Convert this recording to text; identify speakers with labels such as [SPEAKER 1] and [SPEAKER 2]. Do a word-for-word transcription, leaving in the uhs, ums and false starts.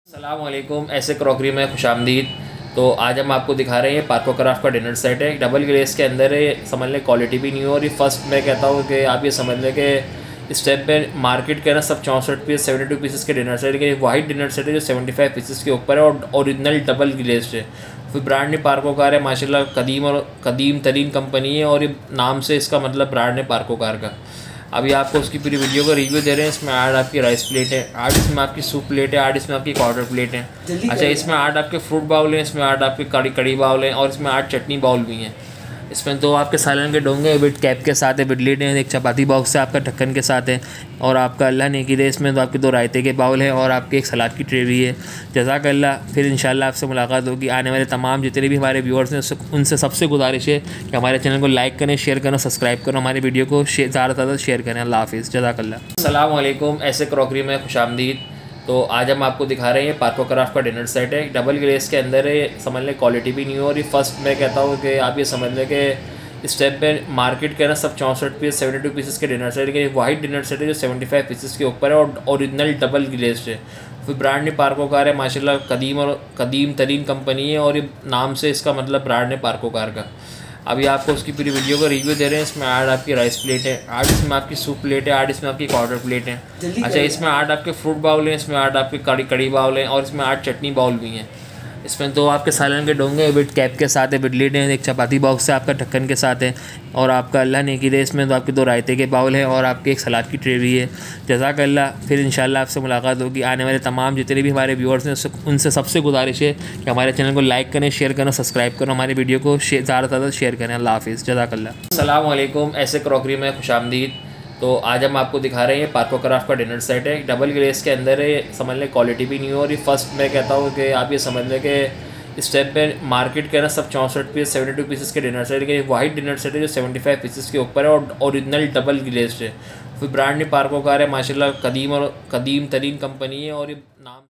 [SPEAKER 1] अस्सलाम वालेकुम। ऐसे क्रॉकरी में खुशामदीद। तो आज हम आपको दिखा रहे हैं पार्को क्राफ्ट का डिनर सेट है। डबल ग्लेस के अंदर है, समझ लें क्वालिटी भी नहीं हो। और ये फर्स्ट मैं कहता हूँ कि आप ये समझ लें कि स्टेप पे मार्केट के ना सब चौंसठ पीस सेवेंटी टू पीसेस के डिनर सेट, लेकिन वाइट डिनर सेट है जो सेवेंटी फाइव पीसेस के ऊपर है और ओरिजिनल डबल ग्लेस्ड है। फिर ब्रांड ने पार्को कार है, माशाल्लाह कदीम और कदीम तरीन कंपनी है और ये नाम से इसका मतलब ब्रांड है पार्को कार का। अभी आपको उसकी पूरी वीडियो का रिव्यू दे रहे हैं। इसमें आठ आपकी राइस प्लेट है, आठ इसमें आपकी सूप प्लेट है, आठ इसमें आपकी क्वार्टर प्लेट है। अच्छा, इसमें आठ आपके फ्रूट बाउल हैं, इसमें आठ आपके कड़ी कड़ी बाउल हैं और इसमें आठ चटनी बाउल भी हैं। इसमें दो आपके सालन के डोंगे विद कैप के साथ है, विद लिड है, एक चपाती बॉक्स है आपका ढक्कन के साथ है और आपका अल्लाह ने की दे इसमें तो आपके दो रायते के बाउल हैं और आपके एक सलाद की ट्रे भी है। जज़ाकल्लाह। फिर इंशाल्लाह आपसे मुलाकात होगी। आने वाले तमाम जितने भी हमारे व्यूअर्स हैं उनसे सबसे गुजारिश है कि हमारे चैनल को लाइक करें, शेयर करें, सब्सक्राइब करें, हमारी वीडियो को ज़्यादा से ज़्यादा शेयर करें। अल्लाह हाफ़िज़। जज़ाकल्लाह। अस्सलाम वालेकुम। ऐसे क्रॉकरी में खुशामदीद। तो आज हम आपको दिखा रहे हैं पार्को क्राफ्ट का डिनर सेट है। डबल ग्लेस के अंदर है, समझ लें क्वालिटी भी नहीं हो। और ये फर्स्ट मैं कहता हूँ कि आप ये समझ लें कि स्टेप पे मार्केट के ना सब चौंसठ पीस सेवेंटी टू पीसेस के डिनर सेट, लेकिन वाइट डिनर सेट है जो सेवेंटी फाइव पीसेस के ऊपर है और ओरिजिनल डबल ग्लेस्ड है। फिर ब्रांड ने पार्को कार है, माशाल्लाह कदीम और कदीम तरीन कंपनी है और ये नाम से इसका मतलब ब्रांड है पार्को कार का। अभी आपको उसकी पूरी वीडियो का रिव्यू दे रहे हैं। इसमें आठ आपकी राइस प्लेट है, आठ इसमें आपकी सूप प्लेट है, आठ इसमें आपकी क्वार्टर प्लेट है। अच्छा, इसमें आठ आपके फ्रूट बाउल हैं, इसमें आठ आपके कड़ी कड़ी बाउल हैं और इसमें आठ चटनी बाउल भी हैं। इसमें दो आपके सालन के डोंगे विद कैप के साथ है, विद लिड है, एक चपाती बॉक्स है आपका ढक्कन के साथ है और आपका अल्लाह ने की दे इसमें तो आपके दो रायते के बाउल हैं और आपके एक सलाद की ट्रे भी है। जज़ाकल्लाह। फिर इंशाल्लाह आपसे मुलाकात होगी। आने वाले तमाम जितने भी हमारे व्यूअर्स हैं उनसे सबसे गुजारिश है कि हमारे चैनल को लाइक करें, शेयर करें, सब्सक्राइब करें, हमारी वीडियो को ज़्यादा से ज़्यादा शेयर करें। अल्लाह हाफ़िज़। जज़ाकल्लाह। अस्सलाम वालेकुम। ऐसे क्रॉकरी में खुशामदीद। तो आज हम आपको दिखा रहे हैं पार्को क्राफ्ट का डिनर सेट है। डबल ग्लेस के अंदर है, समझ लें क्वालिटी भी नहीं हो। और ये फर्स्ट मैं कहता हूँ कि आप ये समझ लें कि स्टेप पे मार्केट के ना सब चौंसठ पीस सेवेंटी टू पीसेस के डिनर सेट, लेकिन वाइट डिनर सेट है जो सेवेंटी फाइव पीसेस के ऊपर है और ओरिजिनल डबल ग्लेस्ड है। फिर ब्रांड ने पार्को कार है, माशाल्लाह कदीम और कदीम तरीन कंपनी है और ये नाम